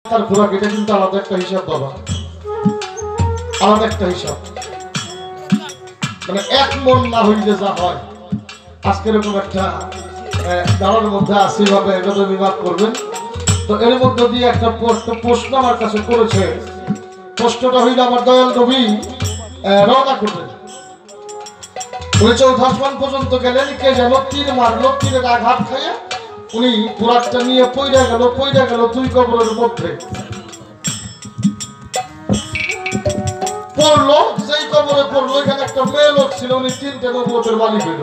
তার খোরাক এটা কিন্তু আলাদা একটা হিসাব বাবা, আলাদা একটা হিসাব। মানে এক মন না হইলে যা হয়, আজকে এরকম একটা দাঁড়ানোর মধ্যে আসি ভাবে এটা বিভাগ করবেন। তো এর মধ্যে দিয়ে একটা প্রশ্ন আমার কাছে করেছে। প্রশ্নটা হইল আমার দয়াল নবী রওনা করলেন, উনি চৌথা আসমান পর্যন্ত গেলেন, কে যেন তীর মারলো, তীরের আঘাত খাইয়া উনি পুরাকটা নিয়ে পইড়া গেল দুই কবরের মধ্যে পড়লো। যেই কবরে পড়লো এখানে একটা মেয়ে লোক ছিল, উনি 3টে নবুয়তের মালিক হইল।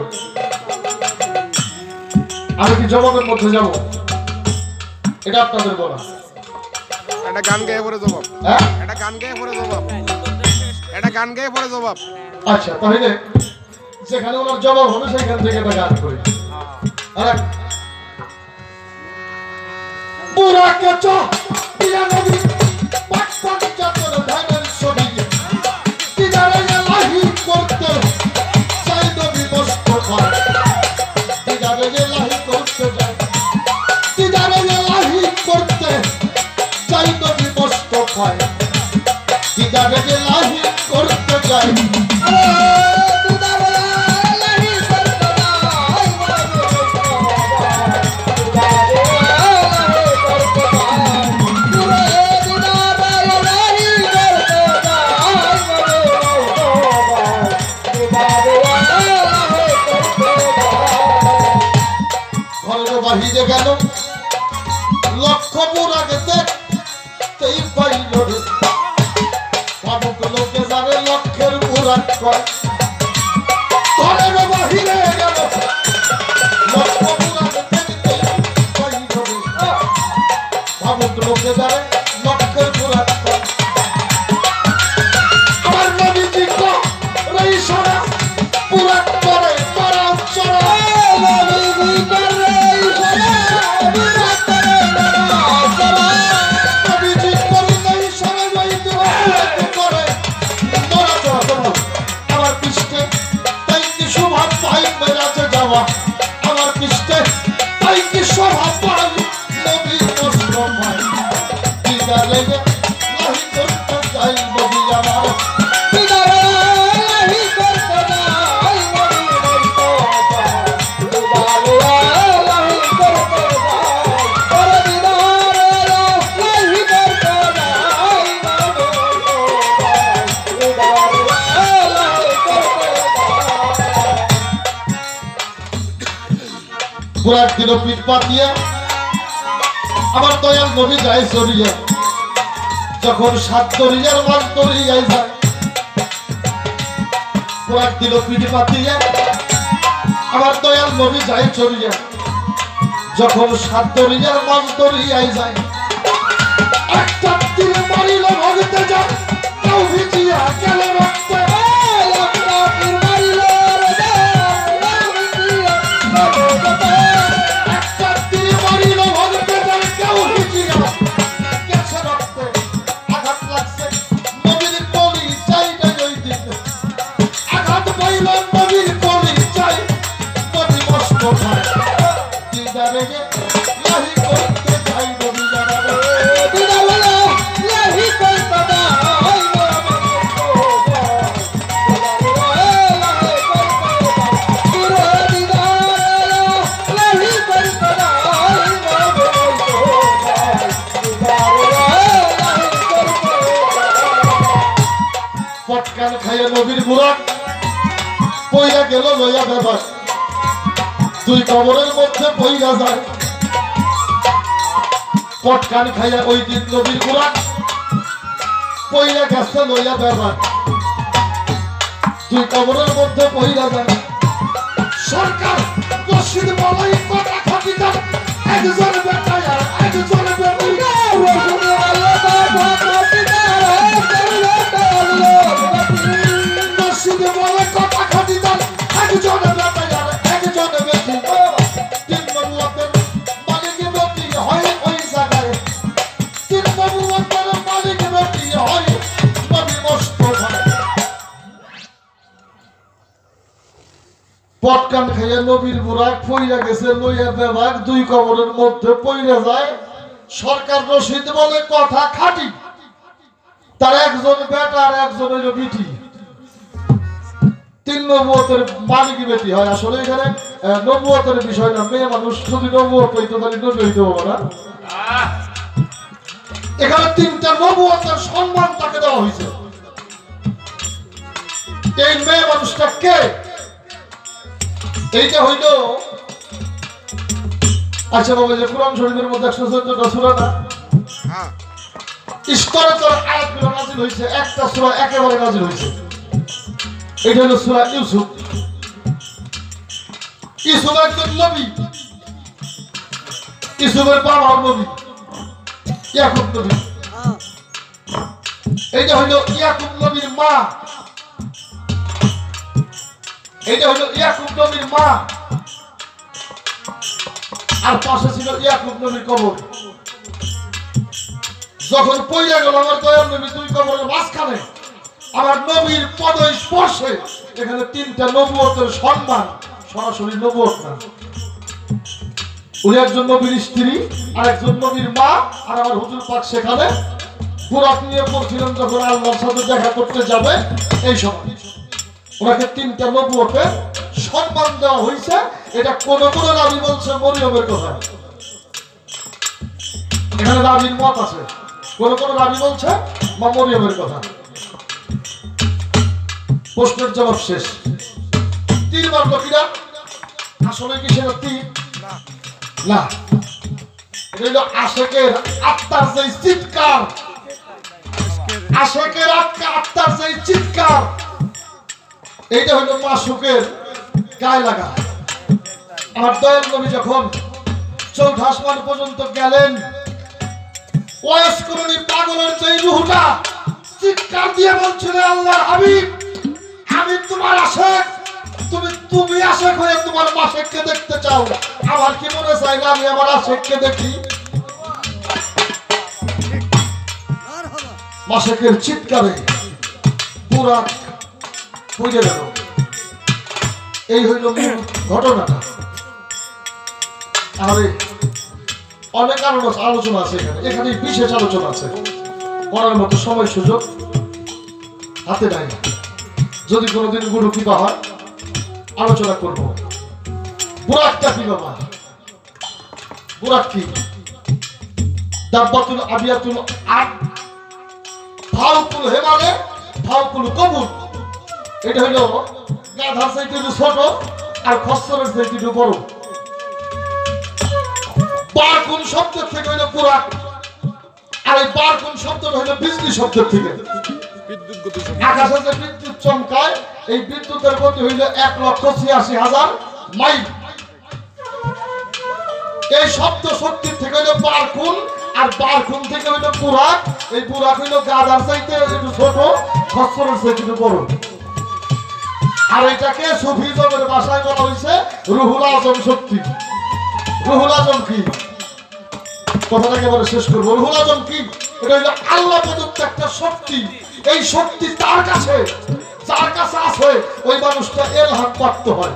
আমি কি জবাবের মধ্যে যাব? এটা আপনাদের বলা। এটা গান গেয়ে পড়ে জবাব। হ্যাঁ, এটা গান গেয়ে পড়ে জবাব। এটা গান গেয়ে পড়ে জবাব। আচ্ছা, তাহলে যেখানে ওনার জবাব হবে সেখান থেকে একটা গান করি। আর পুরাকে চ দিয়া নবী পাক পাক চাতর ধানের ছবি দিদারে লাহি করতে চাই নবী মোস্তফা, দিদারে লাহি করতে চাই, দিদারে লাহি করতে চাই নবী মোস্তফা, দিদারে লাহি করতে চাই। বাহিরে গেল লক্ষ পুরাকে দেখতেই পাইল রে, ভাবুক লোকে যারে লক্ষের পুরাক কয়। ঘরের বাহিরে গেল লক্ষ পুরাকে দেখতেই পাইল রে, ভাবুক লোকে যারে লক্ষের পুরাক কয়। আমার নবীজি করে ইশারা পুরাক করে তারা চড়া, নবীজি করে আমার পৃষ্ঠে তাই কি শোভা পাই নবী মোস্তফায়, দিদা লেগে লাহি করতে চাই নবী আমার, দিদারে লাহি করতে চাই নবী মোস্তফা, দিদারে লাহি করতে চাই, ওরে দিদারে লাহি করতে চাই নবী মোস্তফা, দিদারে লাহি করতে চাই। পুরাক দিল পিঠ পাতিয়া আমার দয়াল নবী যায় সরিয়া, যখন 7 দরিয়ার মাছ দরিয়ায় যায়। পুরাক দিল পিঠ পাতিয়া আমার দয়াল নবী যায় সরিয়া, যখন 7 দরিয়ার মাছ দরিয়ায় যায়। একটা তীর মারিল ভগতে যায় কেউ ভিজিয়া গেল রক্তে, একটা তীর মারিল পটকান খাইয়া নবীর বুড়াক পইরা গেল লইয়া ব্যাপার, দুই কবরের মধ্যে পইরা যায়। পটকান খাইয়া ওই দিন নবীর বুড়াক পইরা গেছে লইয়া ব্যাপার, দুই কবরের মধ্যে পইরা যায়। সরকার রশিদ বলাই কথা খাটিটা একজন বেটায়া একজন বেটিয়া রশিদ বলে কথা খাটিটা একজন বেটায়া একজন বেটি, 3 নবুয়তের মালিক বেটি হয় ওই জায়গায়, 3 নবুয়তের মালিক বেটি হয় নবী মোস্তফা। পটকান খাইয়া নবীর বুড়াক পইরা গেছে লইয়া বেবাক, দুই কবরের মধ্যে পইরা যায়। সরকার রশিদ বলে কথা খাঁটি, তার একজন বেটা আর একজন হইল বিটি, 3 নবুয়তের মালিক বেটি হয়। আসলে এখানে নবুয়তের বিষয় না, মেয়ে মানুষ যদি নবুয়ত হইতো তাহলে নবী হইতে হবে না। এখানে 3টা নবুয়তের সম্মান তাকে দেওয়া হয়েছে। এই মেয়ে মানুষটা কে? এইটা হইল, আচ্ছা বাবা, যে কোরআন শরীফের মধ্যে 114টা সূরা না, স্তরে আয়াতগুলো নাযিল হয়েছে, একটা সূরা একেবারে নাযিল হয়েছে। এটা হলো সূরা ইউসুফ। ইউসুফ একজন নবী, ইউসুফের বাবা নবী, ইয়াকুব নবী। এইটা হইল ইয়াকুব নবীর মা, এইটা হইল ইয়াকুব নবীর মা, আর পাশে ছিল ইয়াকুব নবীর কবর। যখন পয়লা গেল আমার দয়াল নবী 2 কবরের মাঝখানে, আমার নবীর পদ স্পর্শে এখানে 3টা নবুয়তের সম্মান, সরাসরি নবুয়ত না। উনি একজন নবীর স্ত্রী আর একজন নবীর মা, আর আমার হুজুর পাক সেখানে বুরাক নিয়ে পড়ছিলেন যখন আল্লাহর সাথে দেখা করতে যাবে, এই সময় ওনাকে 3টা নবুয়তের সম্মান দেওয়া হয়েছে। এটা কোন কোন রাবী বলছে মরিয়মের কথা, এখানে রাবীর মত আছে, কোন কোন রাবী বলছে মা মরিয়মের কথা। প্রশ্নের জবাব শেষ। তীর মারলো কিনা? আসলে কি সেটা তীর না, এটা হইল আশেকের আত্মার যে চিৎকার, আশেকের আত্মার যে চিৎকার, এইটা হইল মাসুকের গায়ে লাগা। আমার দয়াল নবী যখন 4th আসমান পর্যন্ত গেলেন, ওয়াইস করুনি পাগলের যে রূহটা চিৎকার দিয়ে বলছিল, আল্লাহর হাবিব, আমি তোমার আশেক, তুমি আশেক হয়ে তোমার মাশেককে দেখতে চাও। আমার কি মনে চাই না আমি আমার আশেককে দেখি? মাশেকের চিৎকারে পুরা বুঝে গেল। এই হইল ঘটনাটা। আর অনেক আলোচনা আছে এখানে, এখানে বিশেষ আলোচনা আছে, করার মতো সময় সুযোগ হাতে নাই। যদি কোনোদিন গুরু কৃপা হয় আলোচনা করব। বুরাকটা কি বাবা? বুরাক কি? দাব্বাতুল আবিয়াতুল আদ, ফাউকুল হেমালে ফাউকুল কবুল। এটা হইল গাধার চাইতে একটু ছোট আর খচ্চরের চাইতে একটু বড়। বারকুন শব্দ থেকে হইল বুরাক, আর এই বারকুন শব্দটা হইল বিজলি শব্দ থেকে। আকাশে যে বিদ্যুৎ চমকায়, এই বিদ্যুতের গতি হইল 1,86,000 মাইল। এই শব্দ শক্তির থেকে হইল বারকুন, আর বারকুন থেকে হইল বুরাক। এই বুরাক হইল গাধার চাইতে একটু ছোট, খচ্চরের চাইতে একটু বড়। আর এটাকে সুফিজমের ভাষায় বলা হয়েছে রুহুল আজম শক্তি। রুহুল আজম কি? কথাটাকে বলে শেষ করবো। রুহুল আজম কি? এটা হইল আল্লাহ প্রদত্ত একটা শক্তি। এই শক্তি তার কাছে, যার কাছে আছে ওই মানুষটা ইলহাম প্রাপ্ত হয়।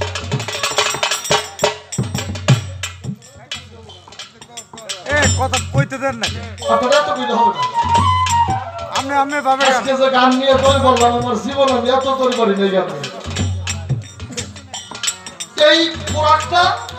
কথা কইতে দেন না, কথাটা তো কইতে হবে না। আপনি ভাবে আজকে যে গান নিয়ে তৈরি বললাম, আমার জীবন আমি এত তৈরি করি নাই গান নিয়ে। এই পুরাকটা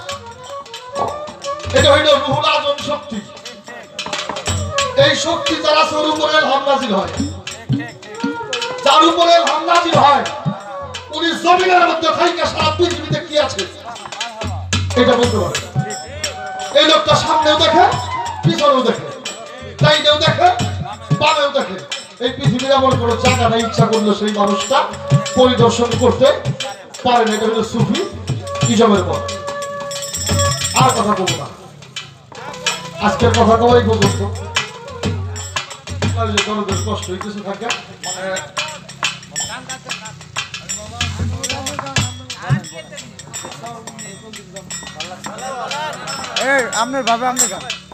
এটা হইল রুহুল আজম শক্তি। এই শক্তি যারা ওর উপরে ইলহাম নাযিল হয়, যার উপরে ইলহাম নাযিল হয়, উনি জমিনের মধ্যে থাইকা সারা পৃথিবীতে কি আছে এটা বলতে পারে। এই লোকটা সামনেও দেখে, পিছনেও দেখে, ডাইনেও দেখে, বামেও দেখে। এই পৃথিবীর এমন কোনো জায়গা নাই ইচ্ছা করলে সেই মানুষটা পরিদর্শন করতে পারে না। এটা হলো সুফি ইজমের পথ। আর কথা বলবো না, আজকের কথা কবাই পর্যন্ত। কষ্ট কিছু থাকে আপনি ভাবে আপনি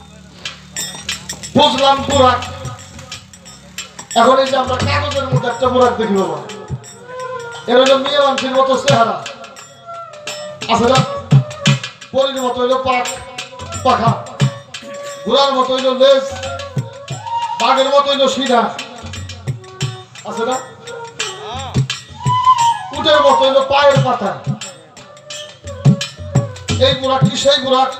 বুঝলাম বুরাক। এখন এই যে আমরা কাগজের মধ্যে একটা বুরাক দেখি বাবা, এর হলো মেয়ে মানুষের মতো চেহারা আছে না, পরির মতো হইলো পাখা, ঘোড়ার মতো হইলো লেজ, বাঘের মতো হইলো শিরা, আছে না? উটের মতো হইলো পায়ের পাতা। এই বুরাক কি সেই বুরাক?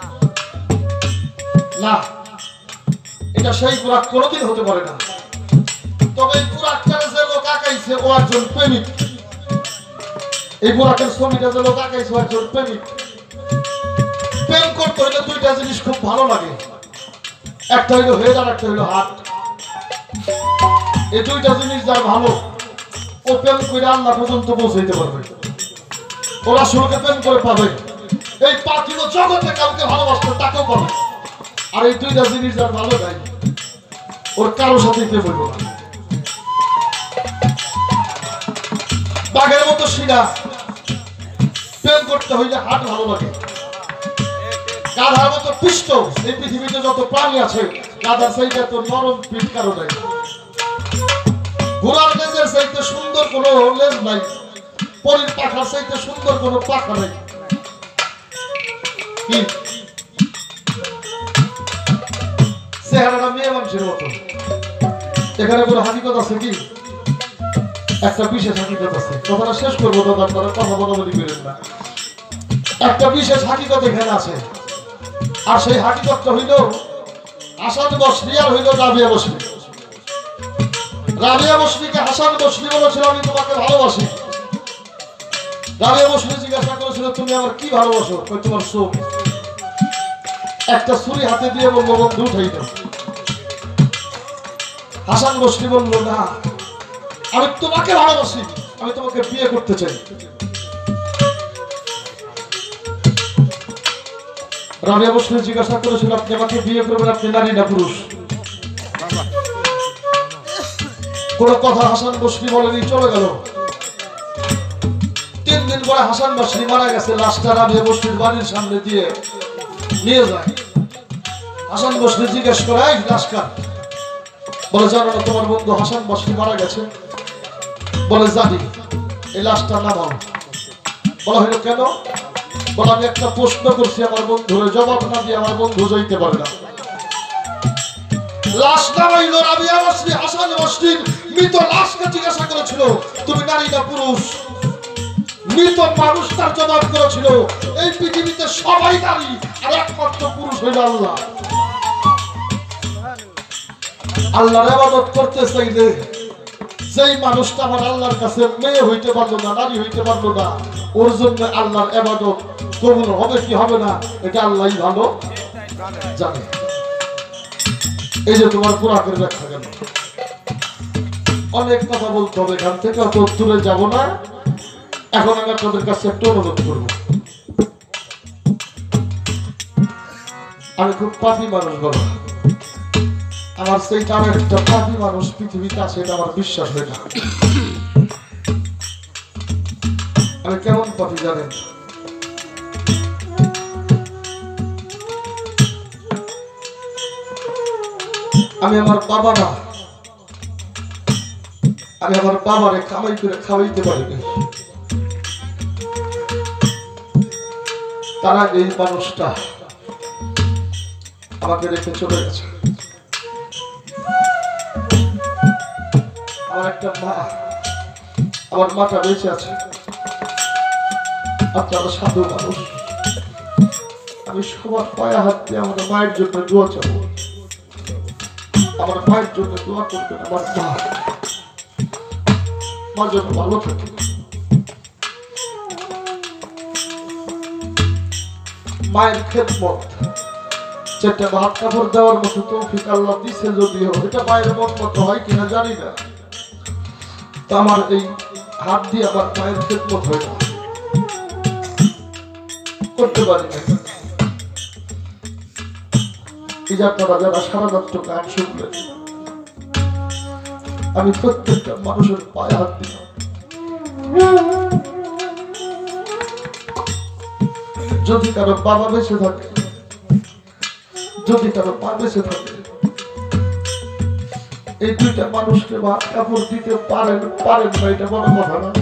না, এটা সেই বুরাক কোনোদিন হতে পারে না। তবে এই বুরাকটারে যে লোক আঁকাইছে ও একজন প্রেমিক। এই বুরাকের ছবিটা যে লোক আঁকাইছে ও একজন প্রেমিক। প্রেম করতে হইলে দুইটা জিনিস খুব ভালো লাগে, একটা হইলো হেড আর একটা হইলো হাত। এই দুইটা জিনিস যার ভালো, ও প্রেম করে আল্লাহ পর্যন্ত পৌঁছাইতে পারবে। ওরা শুরুকে প্রেম করে পাবে, এই পার্থিব জগতে কাউকে ভালোবাসতে তাকেও পাবে। আর এই দুইটা জিনিস যার ভালো যায়, ওর কারো সাথে প্রেম হইব না। বাঘের মতো শিরা, প্রেম করতে হইলে হাত ভালো লাগে। গাধার মতো পিষ্ট, এই পৃথিবীতে যত প্রাণী আছে গাধার সেইটা তো নরম পিঠ কারো নাই। ঘোড়ার লেজের চাইতে সুন্দর কোন লেজ নাই, পরীর পাখার চাইতে সুন্দর কোন পাখা নাই। কি চেহারাটা মেয়ে মানুষের মতো। এখানে কোনো হাকিকত আছে কি? একটা বিশেষ হাকিকত আছে। কথাটা শেষ করবো, দাদা আপনারা কথা বলাবলি করেন না। একটা বিশেষ হাকিকত এখানে আছে, আর সেই হাকিকতটা হইল হাসান বসরি আর হইল রাবিয়া বসরি। রাবিয়া বসরিকে হাসান বসরি বলেছিল আমি তোমাকে ভালোবাসি। রাবিয়া বসরি জিজ্ঞাসা করেছিল তুমি আমার কি ভালোবাসো? তোমার চোখ। একটা ছুরি হাতে দিয়ে বলবো বন্ধু উঠাই দাও। হাসান বসরি বলল না, আমি তোমাকে ভালোবাসি, আমি তোমাকে বিয়ে করতে চাই। রাবিয়া বসরি জিজ্ঞাসা করেছিল আপনি আমাকে বিয়ে করবেন, আপনি নারী না পুরুষ? কোনো কথা হাসান বসরি বলেনি, চলে গেল। 3 দিন পরে হাসান বসরি মারা গেছে, লাশটা রাবিয়া বসরির বাড়ির সামনে দিয়ে নিয়ে যায়। হাসান বসরি জিজ্ঞেস করে এই লাশ কার? বলে জানো না তোমার বন্ধু হাসান বসরি মারা গেছে? বলে জানি। এই লাশটা নামাও। বলা হইল কেন? বলে আমি একটা প্রশ্ন করছি আমার বন্ধুরে, জবাব না দিয়ে আমার বন্ধু যাইতে পারে না। লাশ নামাইল রাবিয়া বসরি হাসান বসরির মৃত লাশকে জিজ্ঞাসা করেছিল তুমি নারী না পুরুষ? মৃত মানুষ তার জবাব করেছিল এই পৃথিবীতে সবাই নারী আর একমাত্র পুরুষ হইল আল্লাহ। আল্লাহর ইবাদত করতে চাইলে যেই মানুষটা আমার আল্লাহর কাছে মেয়ে হইতে পারলো না, নারী হইতে পারলো না, ওর জন্য আল্লাহর ইবাদত কবুল হবে কি হবে না এটা আল্লাহই ভালো জানে। এই যে তোমার পুরাকের ব্যাখ্যা গেল, অনেক কথা বলতে হবে, এখান থেকে অত দূরে যাব না। এখন আমি আপনাদের কাছে একটা অনুরোধ করবো। আমি খুব পাপী মানুষ, বলো আমার সেই কারণে একটা পাপী মানুষ পৃথিবীতে আছে এটা আমার বিশ্বাস হয় না। আমি কেমন পাপী জানেন? আমি আমার বাবা না, আমি আমার বাবারে কামাই করে খাওয়াইতে পারিনি। তারা এই মানুষটা আমাকে রেখে চলে গেছে। আমার একটা মা, আমার মাটা বেঁচে আছে। আপনারা সাধু মানুষ, আমি সবার পায়ে হাত দিয়ে আমার মায়ের জন্য দোয়া চাবো। আমার মায়ের জন্য দোয়া করবেন, আমার মা যেন ভালো থাকে। মায়ের খেদমত যেটা ভাত কাপড় দেওয়ার মতো তৌফিক আল্লাহ দিছে, যদিও এটা মায়ের মত মতো হয় কিনা জানি না। তো আমার এই হাত দিয়ে আবার মায়ের খেদমত হয় না, করতে পারি না। এই যে আপনারা যারা সারা রাত্র গান শুনলেন, আমি প্রত্যেকটা মানুষের পায়ে হাত দিলাম। যদি কারো বাবা বেঁচে থাকে, যদি কারো মা বেঁচে থাকে, এই দুইটা মানুষকে ভাত কাপড় দিতে পারেন না, এটা বড় কথা না।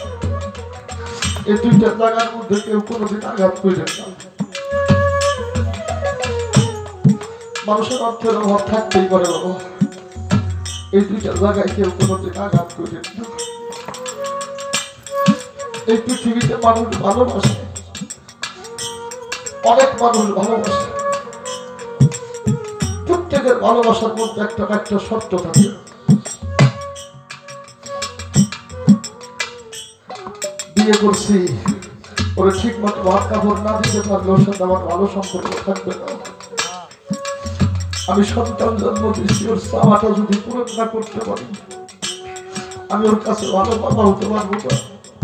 এই দুইটা জায়গার মধ্যে কেউ কোনোদিন আঘাত করবেন না। মানুষের অর্থের অভাব থাকতেই পারে বাবা, এই দুইটা জায়গায় কেউ কোনোদিন আঘাত করে না। এই পৃথিবীতে মানুষ ভালোবাসে, অনেক মানুষ ভালোবাসে, প্রত্যেকের ভালোবাসার মধ্যে একটা না একটা শর্ত থাকে। বিয়ে করছি, ওরা ঠিক মতো ভাত কাপড় না দিতে পারলে ওর সাথে আমার ভালো সম্পর্ক থাকবে না। আমি সন্তান জন্ম দিচ্ছি, ওর চাওয়াটা যদি পূরণ না করতে পারি আমি ওর কাছে ভালো বাবা হতে পারবো না।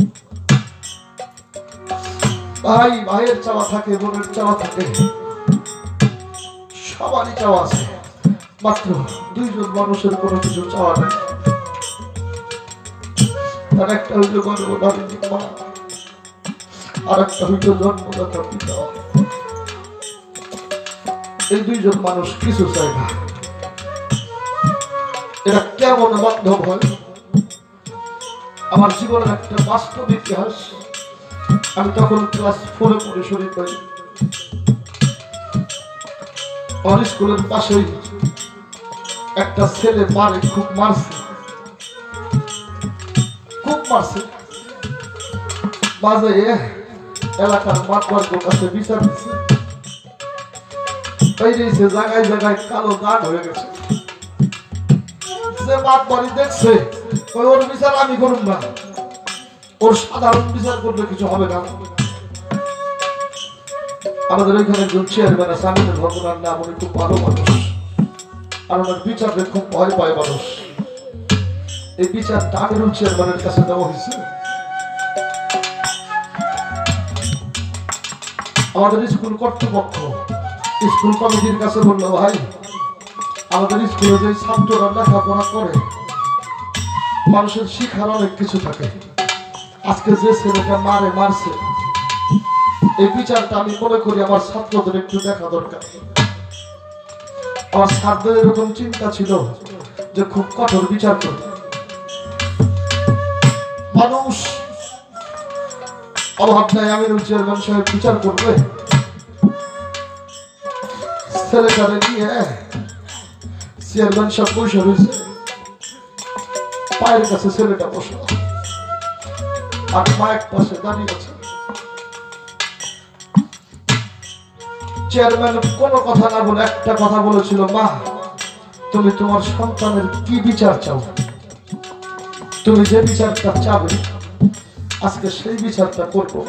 ভাই ভাইয়ের চাওয়া থাকে, বোনের চাওয়া থাকে, সবারই চাওয়া আছে, মাত্র দুইজন মানুষের কোনো কিছু চাওয়া নেই। তার একটা হইল গর্ভধারিণী মা, আর একটা হইল জন্মদাতা পিতা। এই দুইজন মানুষ কিছু চায় না। এটা কেমন বান্ধব হয়? আমার জীবনের একটা বাস্তব ইতিহাস। আমি তখন ক্লাস 4-এ পড়ে শুরু করি। আমার স্কুলের পাশেই একটা ছেলে মারে, খুব মারছে, খুব মারছে। বাজে এলাকার মাতবরের কাছে বিচার দিচ্ছে, জায়গায় জায়গায় কালো দাগ হয়ে গেছে। যে মাতবরি দেখছে ওর বিচার আমি করুন না, ওর সাধারণ বিচার করলে কিছু হবে না। আমাদের ওইখানে একজন চেয়ারম্যান আছে, আমি ভগবান নাম, উনি খুব ভালো মানুষ, আর ওনার বিচারকে খুব ভয় পায় মানুষ। এই বিচারটা আমিরুল চেয়ারম্যানের কাছে দেওয়া হয়েছে। আমাদের স্কুল কর্তৃপক্ষ স্কুল কমিটির কাছে বললো, ভাই আমাদের স্কুলে যে ছাত্ররা লেখাপড়া করে মানুষের শিক্ষার অনেক কিছু থাকে, আজকে যে ছেলেটা মারছে এই বিচারটা আমি মনে করি আমার ছাত্রদের একটু দেখা দরকার। আমার ছাত্রদের এরকম চিন্তা ছিল যে খুব কঠোর বিচার করবে। মানুষ অভাব নাই, আমিরুল চেয়ারম্যান সাহেব বিচার করবে। ছেলেটারে নিয়ে চেয়ারম্যান সাহেব বসে রয়েছে, পায়ের কাছে ছেলেটা বসে আর মা এক পাশে দাঁড়িয়ে আছে। চেয়ারম্যান কোনো কথা না বলে একটা কথা বলেছিল, মা তুমি তোমার সন্তানের কি বিচার চাও, তুমি যে বিচারটা চাবে আজকে সেই বিচারটা করবো।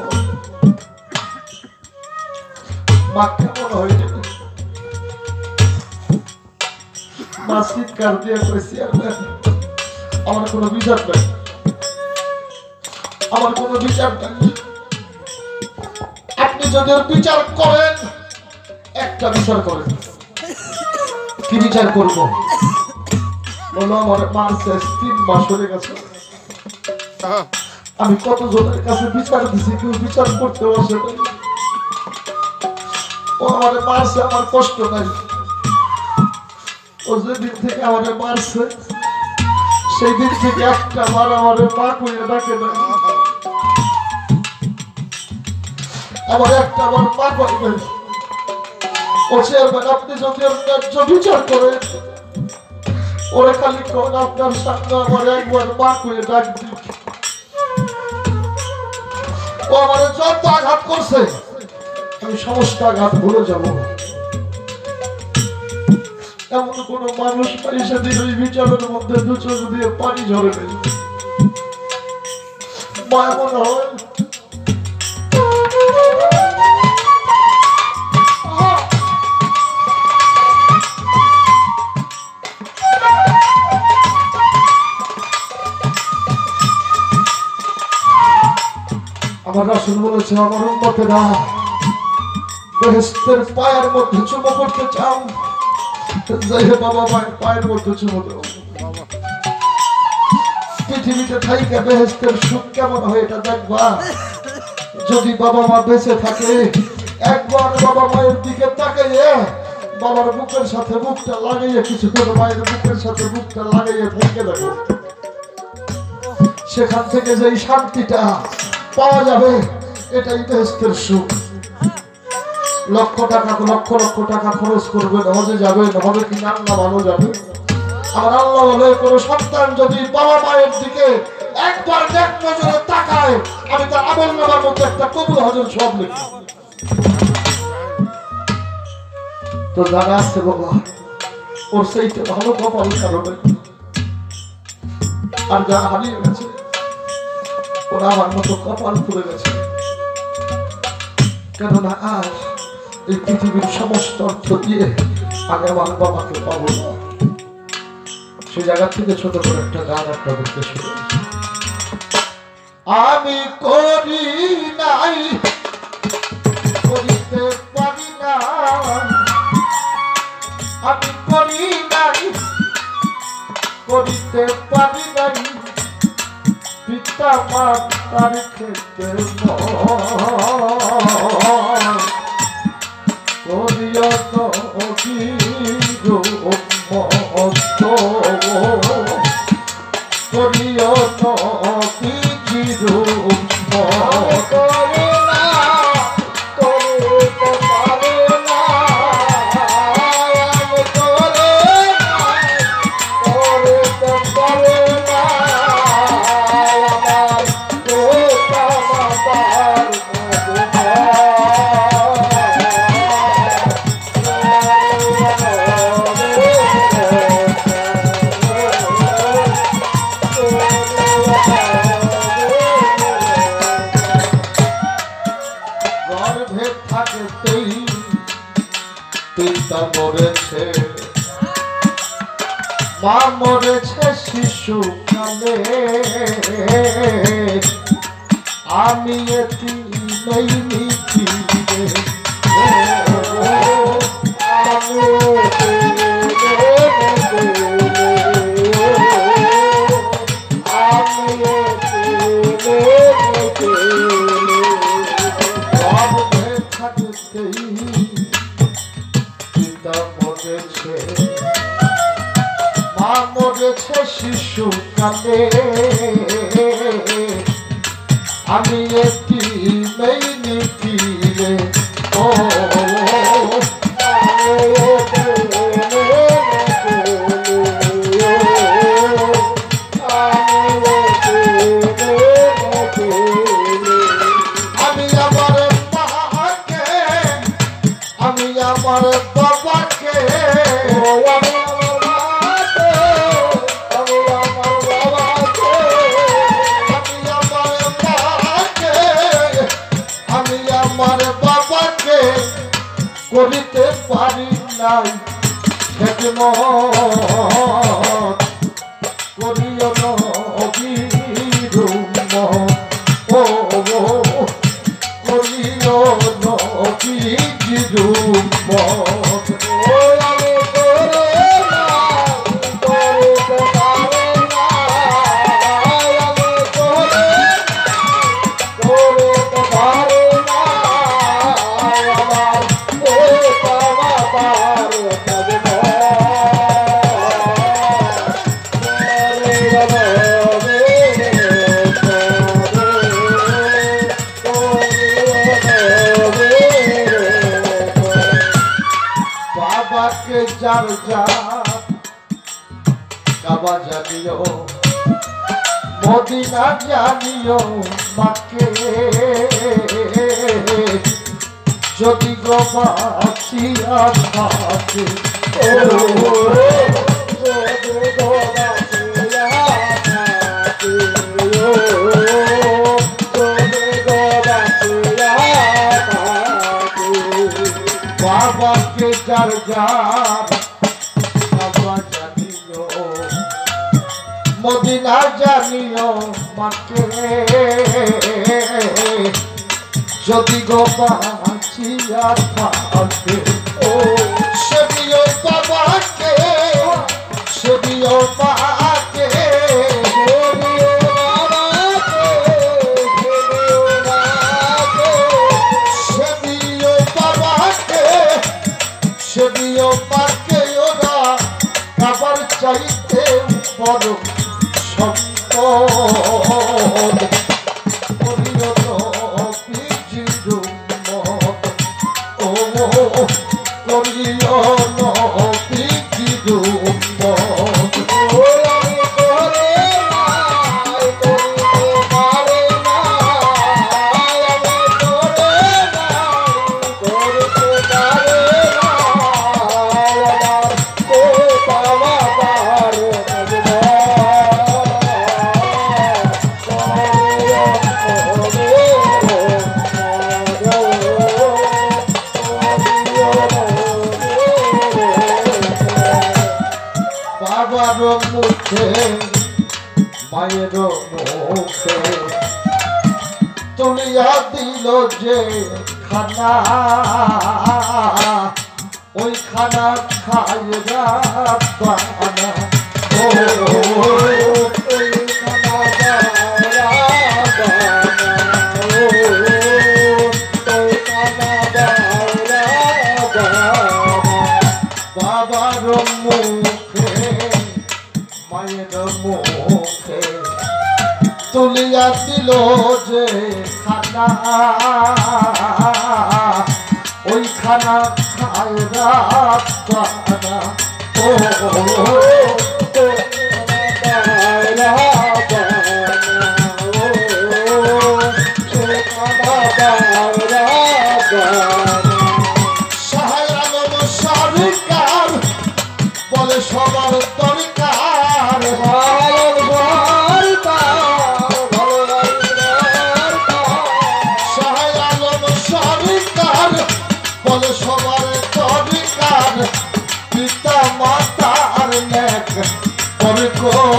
মা কেমন হয়ে যাবে, মা চিৎকার দিয়ে কই, চেয়ারম্যান আমার কোনো বিচার নাই, আমার কোনো বিচার নাই, আপনি যদি বিচার করেন একটা বিচার করেন। কি বিচার করবো? বললো আমার মারছে 3 মাস হয়ে গেছে, আমি কত জনের কাছে বিচার দিছি, কেউ বিচার করতে বসে নাই। ও আমাদের মারছে, আমার কষ্ট নাই। ও যেদিন থেকে আমাদের মারছে সেই দিন থেকে একটা বার আমাদের মা কইয়া ডাকে না, আমার একটা বার মা কইবে। ও চেয়ারম্যান আপনি যদি ন্যায্য বিচার করেন ওরা খালি কোন আপনার সামনে আমার একবার মা কইয়া ডাক দিন। ও আমার যত আঘাত করছে আমি সমস্ত আঘাত ভুলে যাব। এমন কোন মানুষ পাই সেদিন ওই বিচারের মধ্যে 2 চোখ দিয়ে পানি ঝরে নেই। মা এমন হয় আমার রাসূল বলেছে, আমার উম্মতেরা বেহেশতের পায়ের মধ্যে চুমো করতে চাও, যাই হে বাবা মায়ের পায়ের মধ্যে চুমো দাও। পৃথিবীতে থাইকা বেহেশতের সুখ কেমন হয় এটা দেখবা। যদি বাবা মা বেঁচে থাকে একবার বাবা মায়ের দিকে তাকাইয়ে বাবার বুকের সাথে বুকটা লাগাইয়ে কিছুক্ষণ মায়ের বুকের সাথে বুকটা লাগাইয়ে থেকে দেখো, সেখান থেকে যে শান্তিটা পাওয়া যাবে এটাই বেহেশতের সুখ। লক্ষ লক্ষ টাকা খরচ করবেন, হজে যাবেন, হবে কি না আল্লাহ ভালো যাবে। আমার আল্লাহ বলে কোন সন্তান যদি বাবা মায়ের দিকে একবার এক নজরে তাকায়, আমি তার আমল নামার মধ্যে একটা কবুল হজের সব লিখি। তো জানা আছে বাবা, ওর সেইটা ভালো কপাল কারণে, আর যারা হারিয়ে গেছে ওরা আমার মতো কপাল পুড়ে গেছে। কেননা আজ এই পৃথিবীর সমস্ত অর্থ দিয়ে আমি আমার বাবাকে পাবো না। সে জায়গা থেকে ছোট করে একটা গান আপনাদেরকে শুনে, আমি করি নাই করিতে পারি না, আমি করি নাই করিতে পারি নাই, পিতা মাতার ক্ষেত্রে করিও তো করিও তো পিতা মরেছে, মা মরেছে শিশু কালে, আমি এতিম নিখিলে, মা মরেছে শিশু কালে, আমি এতিম নিখিলে, ও আমি আমার মাকে, আমি আমার বাবাকে, করিতে পারি নাই খেদমত, করিও নবীর ও করিও নবীর বাবাকে যার যার কাবা জানিও, মদিনা জানিও, মাকে যদি গো বাঁচিয়া থাকে, বাবাকে যার যার কাবা জানিও, মদিনা জানিও, মাকে যদি গো বাঁচিয়া থাকে, ও সেবিও বাবাকে, সেবিও মাকে, সেবিও বাবাকে, সেবিও মাকে, ওরা কাবার চাইতে বড় সম্পদ, করিও নবীর উম্মত, ও বাবার মুখে মায়ের মুখে তুলিয়া দিল যে খানা ওই খানা খায় রাবানা ও ওই খানা বাবার মুখে মায়ের মুখে তুলিয়া দিল যে খানা ওই খানা খায় রাবানা ও সহায় আলম সরকার বলে সবার দরকার সহায় আলম সরকার বলে সবার দরকার পিতা মাতার নেক পর